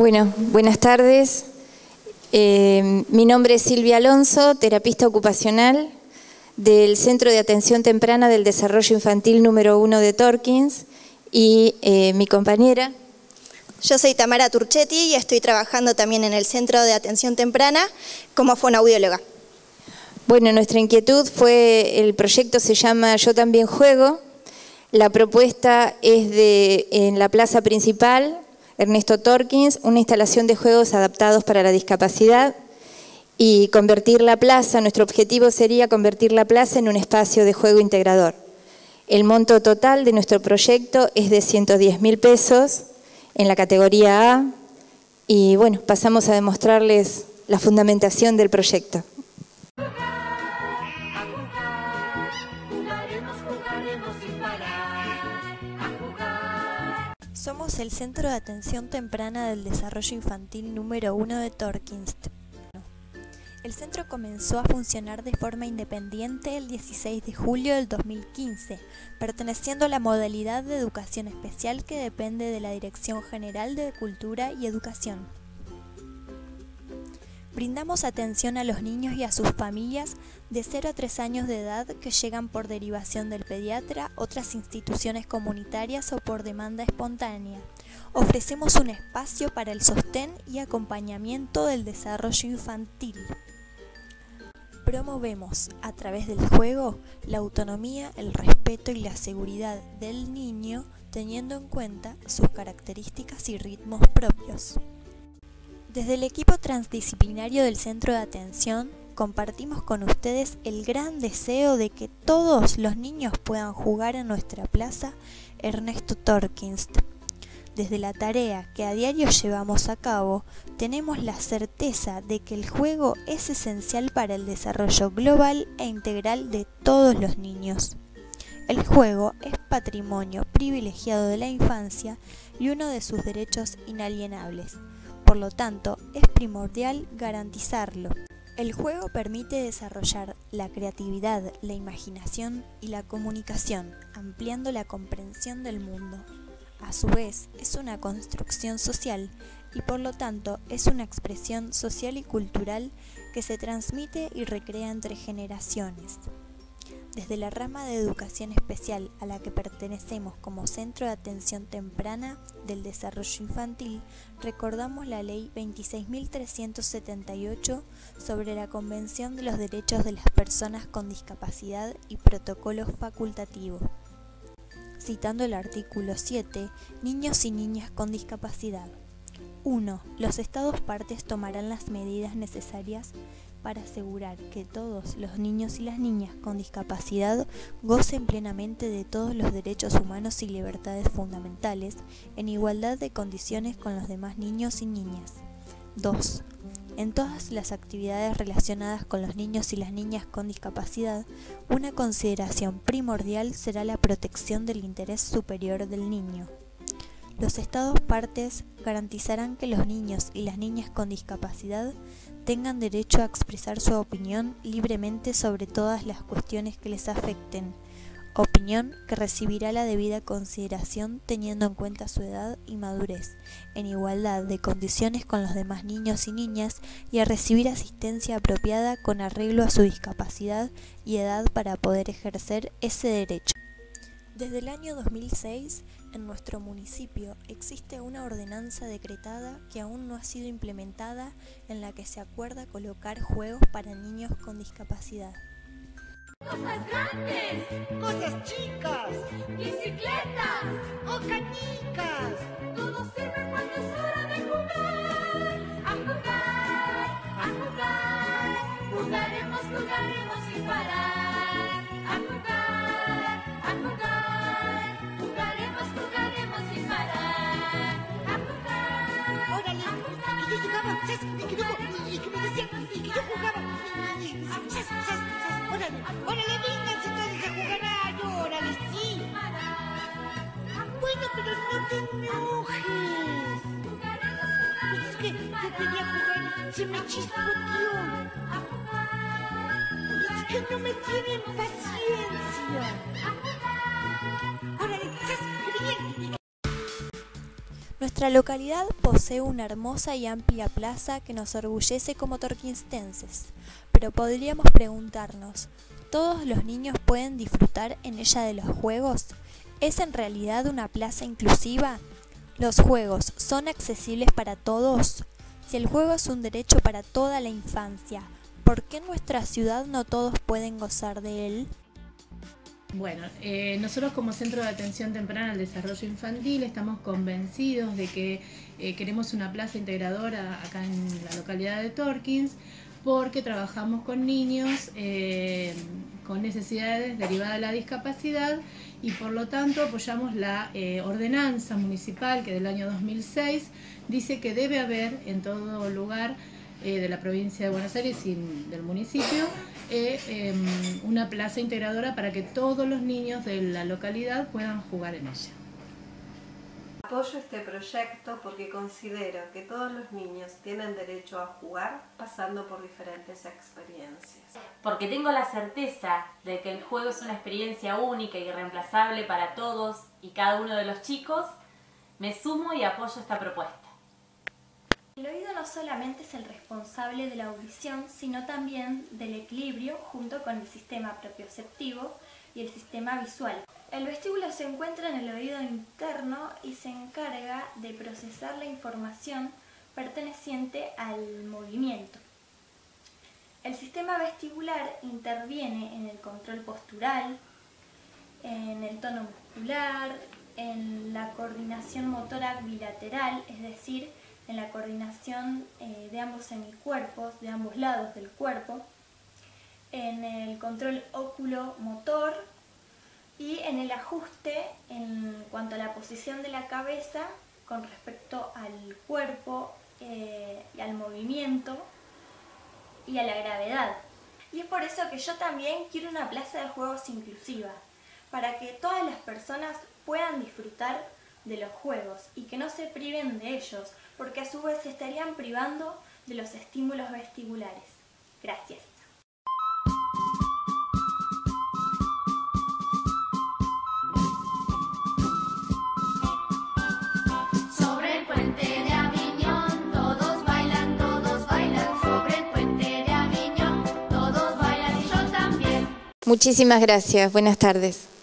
Bueno, buenas tardes. Mi nombre es Silvia Alonso, terapista ocupacional del Centro de Atención Temprana del Desarrollo Infantil número 1 de Torkins, y mi compañera. Yo soy Tamara Turchetti y estoy trabajando también en el Centro de Atención Temprana como fonoaudióloga. Bueno, nuestra inquietud fue, el proyecto se llama Yo También Juego. La propuesta es en la plaza principal, Ernesto Torkins, una instalación de juegos adaptados para la discapacidad y convertir la plaza, nuestro objetivo sería convertir la plaza en un espacio de juego integrador. El monto total de nuestro proyecto es de 110.000 pesos en la categoría A y bueno, pasamos a demostrarles la fundamentación del proyecto. Somos el Centro de Atención Temprana del Desarrollo Infantil número 1 de Torkins. El centro comenzó a funcionar de forma independiente el 16 de julio del 2015, perteneciendo a la modalidad de educación especial que depende de la Dirección General de Cultura y Educación. Brindamos atención a los niños y a sus familias de 0 a 3 años de edad que llegan por derivación del pediatra, otras instituciones comunitarias o por demanda espontánea. Ofrecemos un espacio para el sostén y acompañamiento del desarrollo infantil. Promovemos, a través del juego, la autonomía, el respeto y la seguridad del niño, teniendo en cuenta sus características y ritmos propios. Desde el equipo transdisciplinario del Centro de Atención, compartimos con ustedes el gran deseo de que todos los niños puedan jugar en nuestra plaza Ernesto Torkins. Desde la tarea que a diario llevamos a cabo, tenemos la certeza de que el juego es esencial para el desarrollo global e integral de todos los niños. El juego es patrimonio privilegiado de la infancia y uno de sus derechos inalienables. Por lo tanto, es primordial garantizarlo. El juego permite desarrollar la creatividad, la imaginación y la comunicación, ampliando la comprensión del mundo. A su vez, es una construcción social y por lo tanto es una expresión social y cultural que se transmite y recrea entre generaciones. Desde la rama de educación especial a la que pertenecemos como Centro de Atención Temprana del Desarrollo Infantil, recordamos la Ley 26.378 sobre la Convención de los Derechos de las Personas con Discapacidad y protocolos facultativos. Citando el artículo 7, niños y niñas con discapacidad. 1. Los Estados partes tomarán las medidas necesarias para asegurar que todos los niños y las niñas con discapacidad gocen plenamente de todos los derechos humanos y libertades fundamentales en igualdad de condiciones con los demás niños y niñas. 2. En todas las actividades relacionadas con los niños y las niñas con discapacidad, una consideración primordial será la protección del interés superior del niño. Los Estados partes garantizarán que los niños y las niñas con discapacidad tengan derecho a expresar su opinión libremente sobre todas las cuestiones que les afecten, opinión que recibirá la debida consideración teniendo en cuenta su edad y madurez, en igualdad de condiciones con los demás niños y niñas, y a recibir asistencia apropiada con arreglo a su discapacidad y edad para poder ejercer ese derecho. Desde el año 2006, en nuestro municipio existe una ordenanza decretada que aún no ha sido implementada en la que se acuerda colocar juegos para niños con discapacidad. Cosas grandes, cosas chicas, bicicletas o canicas. Todo sirve cuando es hora de jugar. A jugar, a jugar. Jugaremos, jugaremos sin parar. A jugar, a jugar. Jugaremos, jugaremos sin parar. A jugar. Órale, a jugar. y yo llegaba, ¿sabes? Y que me decían, y que yo jugaba. Órale, órale, vénganse todos a jugar. Ay, órale, sí. Bueno, pero no te enojes. Pues es que yo quería jugar, se me chispoteó. Es que no me tienen paciencia. Órale, ¿sabes? Nuestra localidad posee una hermosa y amplia plaza que nos orgullece como torquinstenses, pero podríamos preguntarnos, ¿todos los niños pueden disfrutar en ella de los juegos? ¿Es en realidad una plaza inclusiva? ¿Los juegos son accesibles para todos? Si el juego es un derecho para toda la infancia, ¿por qué en nuestra ciudad no todos pueden gozar de él? Bueno, nosotros como Centro de Atención Temprana al Desarrollo Infantil estamos convencidos de que queremos una plaza integradora acá en la localidad de Torquins, porque trabajamos con niños con necesidades derivadas de la discapacidad y por lo tanto apoyamos la ordenanza municipal que del año 2006 dice que debe haber en todo lugar de la provincia de Buenos Aires y del municipio una plaza integradora para que todos los niños de la localidad puedan jugar en ella. Apoyo este proyecto porque considero que todos los niños tienen derecho a jugar pasando por diferentes experiencias. Porque tengo la certeza de que el juego es una experiencia única y irreemplazable para todos y cada uno de los chicos, me sumo y apoyo esta propuesta. El oído no solamente es el responsable de la audición, sino también del equilibrio junto con el sistema propioceptivo y el sistema visual. El vestíbulo se encuentra en el oído interno y se encarga de procesar la información perteneciente al movimiento. El sistema vestibular interviene en el control postural, en el tono muscular, en la coordinación motora bilateral, es decir, en la coordinación de ambos semicuerpos, de ambos lados del cuerpo, en el control óculo-motor y en el ajuste en cuanto a la posición de la cabeza con respecto al cuerpo, y al movimiento y a la gravedad. Y es por eso que yo también quiero una plaza de juegos inclusiva, para que todas las personas puedan disfrutar de los juegos y que no se priven de ellos, porque a su vez se estarían privando de los estímulos vestibulares. Gracias. Sobre el puente de Aviñón, todos bailan, sobre el puente de Aviñón, todos bailan y yo también. Muchísimas gracias, buenas tardes.